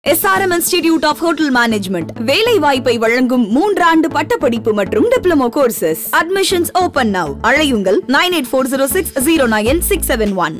SRM Institute of Hotel Management வேலை வாய்ப்பை வழங்கும் 3 ஆண்டு பட்டப்படிப்பு மற்றும் diploma courses. Admissions open now. அழையுங்கள் 9840609671.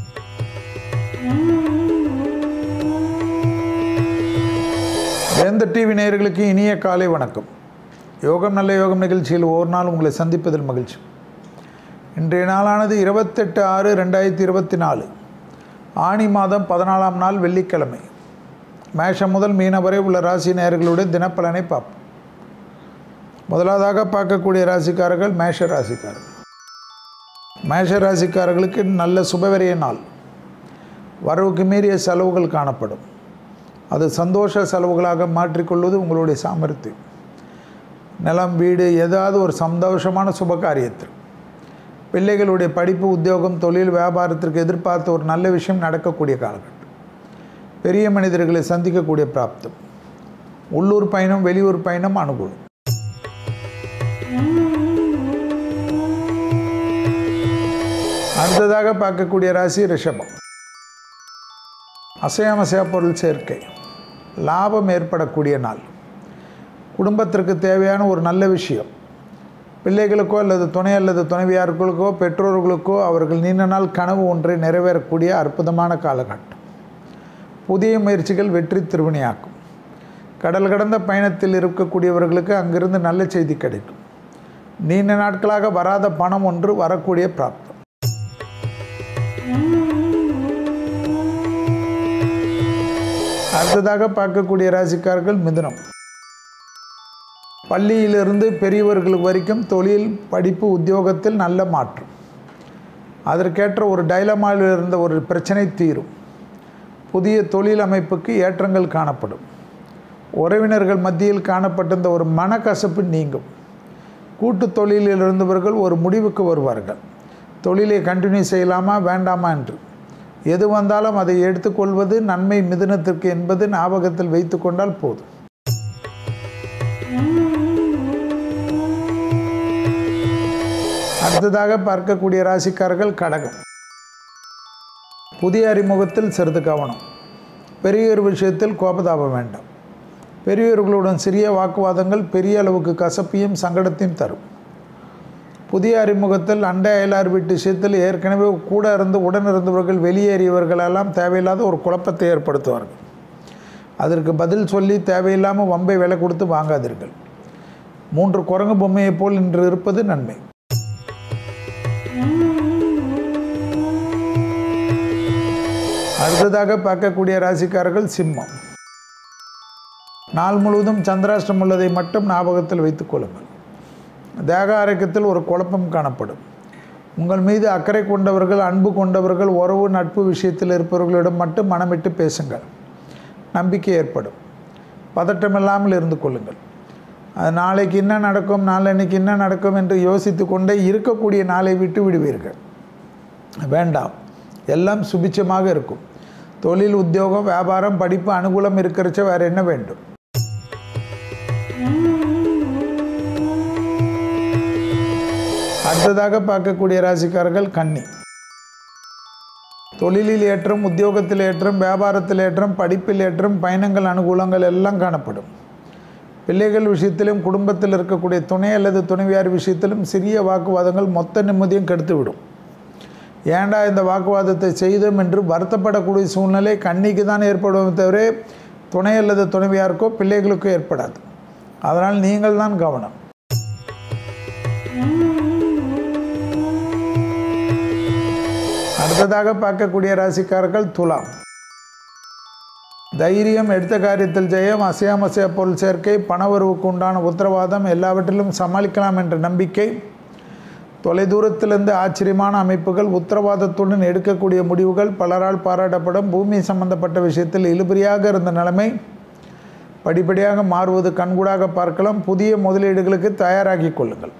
வேந்த டிவி நேயர்களுக்கு இனிய காலை வணக்கம். யோகம் நல்ல யோகம் நிகழ்ச்சியில் ஒரு நாள் உங்களை சந்திப்பதில் மகிழ்ச்சி. இன்றைய நாளானது 28/6/2024 ஆனி மாதம் 14ஆம் நாள் வெள்ளிக்கிழமை. மேஷம் முதல் மீனம் வரை உள்ள ராசி நேயர்களுடைய தினப்பலனை பார்ப்போம். முதலாவதாக பார்க்கக்கூடிய ராசிக்காரர்கள் மேஷ ராசிக்காரர்கள். மேஷ ராசிக்காரர்களுக்கு நல்ல சுபவரிய நாள். வரவுக்கு மீறிய செலவுகள் காணப்படும். அது சந்தோஷ செலவுகளாக மாற்றிக்கொள்வது உங்களுடைய சாமர்த்தியம். நிலம் வீடு ஏதாவது ஒரு சந்தோஷமான சுப காரியத்தில் பிள்ளைகளுடைய படிப்பு உத்தியோகம் தொழில் வியாபாரத்திற்கு எதிர்பார்த்த ஒரு நல்ல விஷயம் நடக்கக்கூடிய காலகட்டம். பெரிய மனிதர்களை சந்திக்கக்கூடிய பிராப்தம். உள்ளூர் பயணம் வெளியூர் பயணம் அனுகூலம். அடுத்ததாக பார்க்கக்கூடிய ராசி ரிஷபம். அசையாமசையா பொருள் சேர்க்கை, லாபம் ஏற்படக்கூடிய நாள். குடும்பத்திற்கு தேவையான ஒரு நல்ல விஷயம் பிள்ளைகளுக்கோ அல்லது துணை அல்லது துணைவியார்களுக்கோ பெற்றோர்களுக்கோ அவர்கள் நீண்ட நாள் கனவு ஒன்றை நிறைவேறக்கூடிய அற்புதமான காலகட்டம். புதிய முயற்சிகள் வெற்றி திருவினையாக்கும். கடல் கடந்த பயணத்தில் இருக்கக்கூடியவர்களுக்கு அங்கிருந்து நல்ல செய்தி கிடைக்கும். நீண்ட நாட்களாக வராத பணம் ஒன்று வரக்கூடிய பிராப்தம். அடுத்ததாக பார்க்கக்கூடிய ராசிக்காரர்கள் மிதுனம். பள்ளியிலிருந்து பெரியவர்களுக்கு வரைக்கும் தொழில் படிப்பு உத்தியோகத்தில் நல்ல மாற்றம். அதற்கேற்ற ஒரு டைலமாவில் இருந்த ஒரு பிரச்சனை தீரும். புதிய தொழில் அமைப்புக்கு ஏற்றங்கள் காணப்படும். உறவினர்கள் மத்தியில் காணப்பட்டிருந்த ஒரு மனக்கசப்பு நீங்கும். கூட்டு தொழிலில் இருந்தவர்கள் ஒரு முடிவுக்கு வருவார்கள். தொழிலை கண்டினியூ செய்யலாமா வேண்டாமா என்று. எது வந்தாலும் அதை எடுத்துக்கொள்வது நன்மை மிதுனத்திற்கு என்பது ஞாபகத்தில் வைத்து கொண்டால் போதும். அடுத்ததாக பார்க்கக்கூடிய ராசிக்காரர்கள் கடகம். புதிய அறிமுகத்தில் சிறிது கவனம். பெரியோர் விஷயத்தில் கோபதாபம் வேண்டாம். பெரியோர்களுடன் சிறிய வாக்குவாதங்கள் பெரிய அளவுக்கு கசப்பையும் சங்கடத்தையும் தரும். புதிய அறிமுகத்தில் அண்டை அயலார் வீட்டு விஷயத்தில் ஏற்கனவே கூட இருந்து உடன் இருந்தவர்கள் வெளியேறியவர்களெல்லாம் தேவையில்லாத ஒரு குழப்பத்தை ஏற்படுத்துவார்கள். அதற்கு பதில் சொல்லி தேவையில்லாமல் வம்பை விலை கொடுத்து வாங்காதீர்கள். 3 குரங்கு பொம்மையைப் போல் இன்று இருப்பது நன்மை. அடுத்ததாக பார்க்கக்கூடிய ராசிக்காரர்கள் சிம்மம். நாள் முழுவதும் சந்திராஷ்டம் உள்ளதை மட்டும் ஞாபகத்தில் வைத்துக் கொள்ளுங்கள். தேக ஆரோக்கியத்தில் ஒரு குழப்பம் காணப்படும். உங்கள் மீது அக்கறை கொண்டவர்கள் அன்பு கொண்டவர்கள் உறவு நட்பு விஷயத்தில் இருப்பவர்களிடம் மட்டும் மனமிட்டு பேசுங்கள். நம்பிக்கை ஏற்படும். பதட்டமில்லாமல் இருந்து கொள்ளுங்கள். அது நாளைக்கு என்ன நடக்கும் நாளன்னைக்கு என்ன நடக்கும் என்று யோசித்து கொண்டே இருக்கக்கூடிய நாளை விட்டு விடுவீர்கள். வேண்டாம், எல்லாம் சுபிட்சமாக இருக்கும். தொழில் உத்தியோகம் வியாபாரம் படிப்பு அனுகூலம் இருக்கிறச்ச வேறு என்ன வேண்டும். அடுத்ததாக பார்க்கக்கூடிய ராசிக்காரர்கள் கன்னி. தொழிலில் ஏற்றம் உத்தியோகத்தில் ஏற்றம் வியாபாரத்தில் ஏற்றம் படிப்பில் ஏற்றம் பயணங்கள் அனுகூலங்கள் எல்லாம் காணப்படும். பிள்ளைகள் விஷயத்திலும் குடும்பத்தில் இருக்கக்கூடிய துணை அல்லது துணைவியார் விஷயத்திலும் சிறிய வாக்குவாதங்கள் மொத்த நிம்மதியும் கெடுத்துவிடும். ஏண்டா இந்த வாக்குவாதத்தை செய்தோம் என்று வருத்தப்படக்கூடிய சூழ்நிலை கன்னிக்கு தான் ஏற்படுவதை தவிர துணை அல்லது துணைவியாருக்கோ பிள்ளைகளுக்கோ ஏற்படாது. அதனால் நீங்கள் தான் கவனம். அடுத்ததாக பார்க்கக்கூடிய ராசிக்காரர்கள் துலாம். தைரியம், எடுத்த காரியத்தில் ஜெயம், அசையாமசையா பொருள் சேர்க்கை, பணவரவுக்கு உண்டான உத்தரவாதம், எல்லாவற்றிலும் சமாளிக்கலாம் என்ற நம்பிக்கை, தொலைதூரத்திலிருந்து ஆச்சரியமான அமைப்புகள், உத்தரவாதத்துடன் எடுக்கக்கூடிய முடிவுகள், பலரால் பாராட்டப்படும். பூமி சம்பந்தப்பட்ட விஷயத்தில் இழுபறியாக இருந்த நிலைமை படிப்படியாக மாறுவது கண்கூடாக பார்க்கலாம். புதிய முதலீடுகளுக்கு தயாராகி கொள்ளுங்கள்.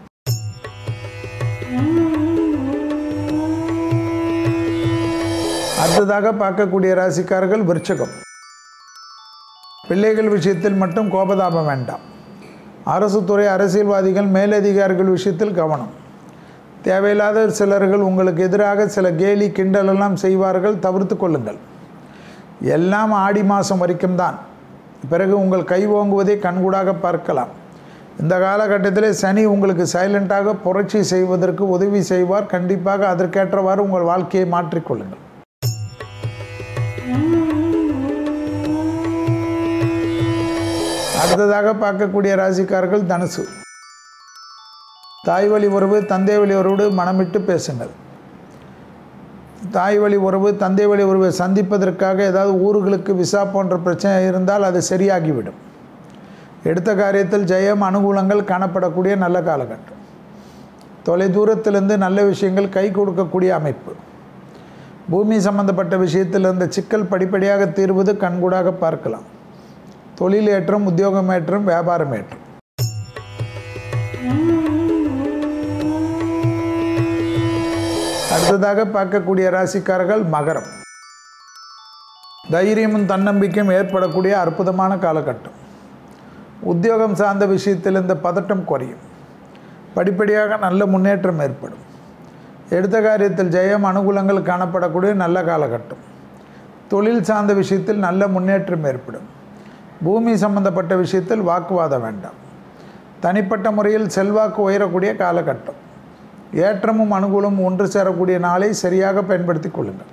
அடுத்ததாக பார்க்கக்கூடிய ராசிக்காரர்கள் விருச்சிகம். பிள்ளைகள் விஷயத்தில் மட்டும் கோபதாபம் வேண்டாம். அரசு துறை அரசியல்வாதிகள் மேலதிகாரிகள் விஷயத்தில் கவனம். தேவையில்லாத சிலர்கள் உங்களுக்கு எதிராக சில கேலி கிண்டலெல்லாம் செய்வார்கள், தவிர்த்து கொள்ளுங்கள். எல்லாம் ஆடி மாதம் வரைக்கும் தான். பிறகு உங்கள் கை ஓங்குவதை கண்கூடாக பார்க்கலாம். இந்த காலகட்டத்தில் சனி உங்களுக்கு சைலண்டாக புரட்சி செய்வதற்கு உதவி செய்வார். கண்டிப்பாக அதற்கேற்றவாறு உங்கள் வாழ்க்கையை மாற்றிக்கொள்ளுங்கள். அடுத்ததாக பார்க்கக்கூடிய ராசிக்காரர்கள் தனுசு. தாய் வழி உறவு தந்தை வழி உறவோடு மனமிட்டு பேசுங்கள். தாய் வழி உறவு தந்தை வழி உறவை சந்திப்பதற்காக ஏதாவது ஊர்களுக்கு விசா போன்ற பிரச்சனை இருந்தால் அது சரியாகிவிடும். எடுத்த காரியத்தில் ஜெயம் அனுகூலங்கள் காணப்படக்கூடிய நல்ல காலகட்டம். தொலைதூரத்திலிருந்து நல்ல விஷயங்கள் கை கொடுக்கக்கூடிய அமைப்பு. பூமி சம்பந்தப்பட்ட விஷயத்தில் இருந்த சிக்கல் படிப்படியாக தீர்வது கண்கூடாக பார்க்கலாம். தொழில் ஏற்றம், உத்தியோகம் ஏற்றம், வியாபாரம் ஏற்றம். அடுத்ததாக பார்க்கக்கூடிய ராசிக்காரர்கள் மகரம். தைரியமும் தன்னம்பிக்கையும் ஏற்படக்கூடிய அற்புதமான காலகட்டம். உத்தியோகம் சார்ந்த விஷயத்தில் இந்த பதட்டம் குறையும். படிப்படியாக நல்ல முன்னேற்றம் ஏற்படும். எடுத்த காரியத்தில் ஜெயம் அனுகூலங்கள் காணப்படக்கூடிய நல்ல காலகட்டம். தொழில் சார்ந்த விஷயத்தில் நல்ல முன்னேற்றம் ஏற்படும். பூமி சம்பந்தப்பட்ட விஷயத்தில் வாக்குவாதம் வேண்டாம். தனிப்பட்ட முறையில் செல்வாக்கு உயரக்கூடிய காலகட்டம். ஏற்றமும் அனுகூலமும் ஒன்று சேரக்கூடிய நாளை சரியாக பயன்படுத்திக் கொள்ளுங்கள்.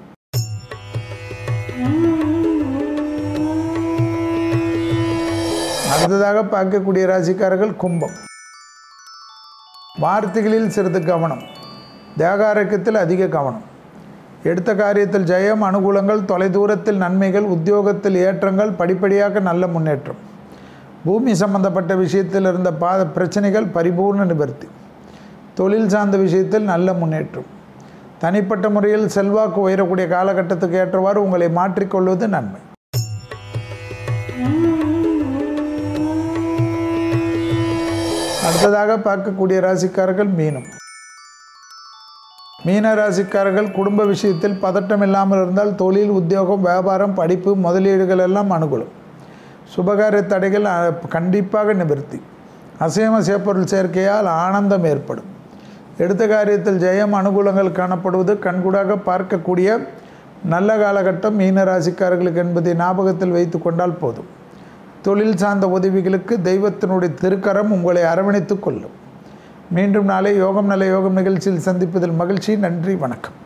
அடுத்ததாக பார்க்கக்கூடிய ராசிக்காரர்கள் கும்பம். வார்த்தைகளில் சிறிது கவனம். தேக ஆரோக்கியத்தில் அதிக கவனம். எடுத்த காரியத்தில் ஜெயம் அனுகூலங்கள், தொலைதூரத்தில் நன்மைகள், உத்தியோகத்தில் ஏற்றங்கள், படிப்படியாக நல்ல முன்னேற்றம். பூமி சம்பந்தப்பட்ட விஷயத்தில் இருந்த பிரச்சனைகள் பரிபூர்ண நிவர்த்தி. தொழில் சார்ந்த விஷயத்தில் நல்ல முன்னேற்றம். தனிப்பட்ட முறையில் செல்வாக்கு உயரக்கூடிய காலகட்டத்துக்கு ஏற்றவாறு உங்களை மாற்றிக்கொள்வது நன்மை. அடுத்ததாக பார்க்கக்கூடிய ராசிக்காரர்கள் மீனம். மீன ராசிக்காரர்கள் குடும்ப விஷயத்தில் பதட்டம் இல்லாமல் இருந்தால் தொழில், உத்தியோகம், வியாபாரம், படிப்பு முதலீடுகள் எல்லாம் அனுகூலம். சுபகாரிய தடைகள் கண்டிப்பாக நிவர்த்தி. அசைவ சேப்பொருள் சேர்க்கையால் ஆனந்தம் ஏற்படும். எடுத்த காரியத்தில் ஜெயம் அனுகூலங்கள் காணப்படுவது கண்கூடாக பார்க்கக்கூடிய நல்ல காலகட்டம் மீன ராசிக்காரர்களுக்கு என்பதை ஞாபகத்தில் வைத்து கொண்டால் போதும். தொழில் சார்ந்த உதவிகளுக்கு தெய்வத்தினுடைய திருக்கரம் உங்களை அரவணைத்து கொள்ளும். மீண்டும் நாளை யோகம் நல்ல யோகம் நிகழ்ச்சியில் சந்திப்பதில் மகிழ்ச்சி. நன்றி, வணக்கம்.